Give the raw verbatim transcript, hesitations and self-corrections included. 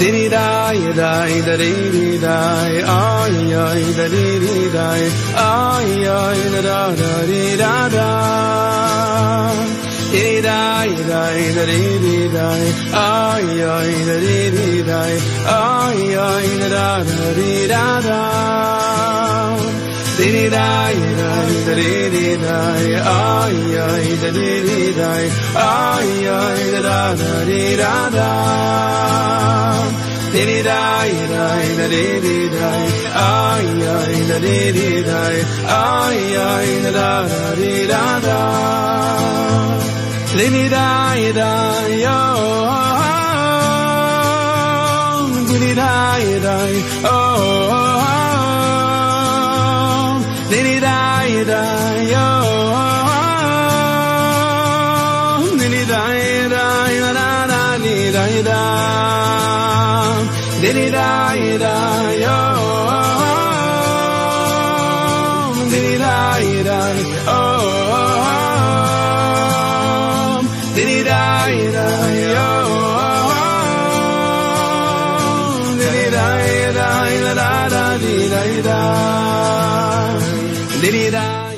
Diddy die, die, da dee die, ay ay, da dee die, ay ay, da da da dee da da. Diddy die, die, da dee die, ay ay, da dee die, ay ay, da da da dee da da. Diddy die, die, da dee die, ay ay, da dee die, ay ay, da da da dee da da. Diddy die, die, da dee die, ay ay, da dee die, ay ay, da da da dee da da. Diddy die, die, oh, diddy die, die, oh, diddy die, die, oh, diddy die, die, da da da dee da da. Diddy die, die, oh, diddy die, die, oh, diddy die, die, oh, diddy die, die, da da da dee da da, diddy die.